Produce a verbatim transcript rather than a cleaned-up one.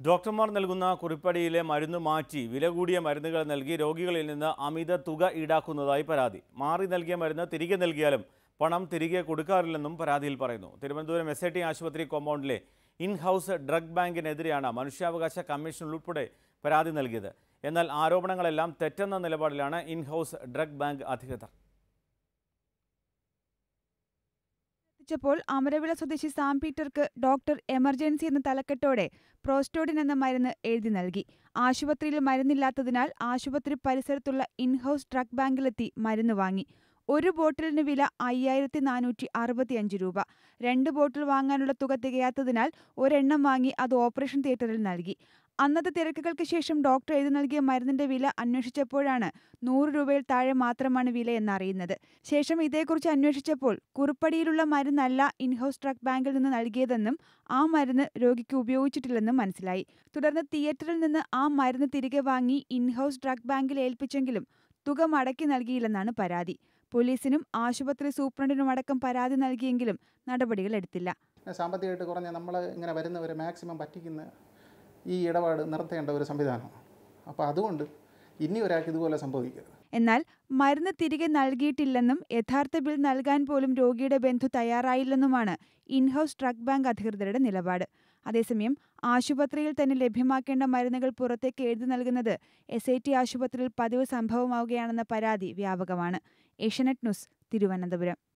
ഡോക്ടർമാർ നൽകുന്ന കുറിപ്പടിയിലെ മരുന്ന് മാറ്റി വില കൂടിയ മരുന്നുകൾ നൽകി രോഗികളിൽ നിന്ന് അമിത തുക ഈടാക്കുന്നതായി പരാതി. മാറി നൽകിയ മരുന്ന് തിരികെ നൽകിയാലും പണം തിരികെ കൊടുക്കാറില്ലെന്നും പരാതിയിൽ പറയുന്നു. തിരുവനന്തപുരം എസ് ഐ ടി ആശുപത്രി കോമ്പൗണ്ടിലെ ഇൻ ഹൗസ് ഡ്രഗ് ബാങ്കിനെതിരെയാണ് മനുഷ്യാവകാശ കമ്മീഷൻ ഉൾപ്പെടെ പരാതി നൽകിയത്. എന്നാൽ ആരോപണങ്ങളെല്ലാം തെറ്റെന്ന നിലപാടിലാണ് ഇൻ ഹൗസ് ഡ്രഗ് ബാങ്ക് അധികൃതർ. പ്പോൾ അമരവിള സ്വദേശി സാം പീറ്റർക്ക് ഡോക്ടർ എമർജൻസി എന്ന തലക്കെട്ടോടെ പ്രോസ്റ്റോഡിൻ എന്ന മരുന്ന് എഴുതി നൽകി. ആശുപത്രിയിൽ മരുന്നില്ലാത്തതിനാൽ ആശുപത്രി പരിസരത്തുള്ള ഇൻഹൌസ് ഡ്രഗ് ബാങ്കിലെത്തി മരുന്ന് വാങ്ങി. ഒരു ബോട്ടിലിന് വില അയ്യായിരത്തി നാനൂറ്റി അറുപത്തിയഞ്ച് രൂപ. രണ്ട് ബോട്ടിൽ വാങ്ങാനുള്ള തുക തികയാത്തതിനാൽ ഒരെണ്ണം വാങ്ങി അത് ഓപ്പറേഷൻ തിയേറ്ററിൽ നൽകി. അന്നത്തെ തിരക്കുകൾക്ക് ശേഷം ഡോക്ടർ എഴുതി നൽകിയ മരുന്നിന്റെ വില അന്വേഷിച്ചപ്പോഴാണ് നൂറ് രൂപയിൽ താഴെ മാത്രമാണ് വില എന്നറിയുന്നത്. ശേഷം ഇതേക്കുറിച്ച് അന്വേഷിച്ചപ്പോൾ കുറിപ്പടിയിലുള്ള മരുന്നല്ല ഇൻഹൌസ് ഡ്രഗ് ബാങ്കിൽ നിന്ന് നൽകിയതെന്നും ആ മരുന്ന് രോഗിക്ക് ഉപയോഗിച്ചിട്ടില്ലെന്നും മനസ്സിലായി. തുടർന്ന് തിയേറ്ററിൽ നിന്ന് ആ മരുന്ന് തിരികെ വാങ്ങി ഇൻഹൌസ് ഡ്രഗ് ബാങ്കിൽ ഏൽപ്പിച്ചെങ്കിലും തുക മടക്കി നൽകിയില്ലെന്നാണ് പരാതി. പോലീസിനും ആശുപത്രി സൂപ്രണ്ടിനുമടക്കം പരാതി നൽകിയെങ്കിലും നടപടികൾ എടുത്തില്ല. സാമ്പത്തികമായിട്ട് കുറഞ്ഞ നമ്മൾ ഇങ്ങനെ വരുന്നവരെ മാക്സിമം പറ്റിക്കുന്ന ഈ ഇടപാട് നിർത്തേണ്ട ഒരു സംവിധാനമാണ്. അപ്പോൾ അതുകൊണ്ട് ഇനി ഒരാൾക്ക് ഇതുപോലെ സംഭവിക്കരുത്. എന്നാൽ മരുന്ന് തിരികെ നൽകിയിട്ടില്ലെന്നും യഥാർത്ഥ ബിൽ നൽകാൻ പോലും രോഗിയുടെ ബന്ധു തയ്യാറായില്ലെന്നുമാണ് ഇൻഹൌസ് ഡ്രഗ് ബാങ്ക് അധികൃതരുടെ നിലപാട്. അതേസമയം ആശുപത്രിയിൽ തന്നെ ലഭ്യമാക്കേണ്ട മരുന്നുകൾ പുറത്തേക്ക് എഴുതി നൽകുന്നത് എസ് ഐ ടി ആശുപത്രിയിൽ പതിവ് സംഭവമാവുകയാണെന്ന പരാതി വ്യാപകമാണ്. ഏഷ്യാനെറ്റ് ന്യൂസ്, തിരുവനന്തപുരം.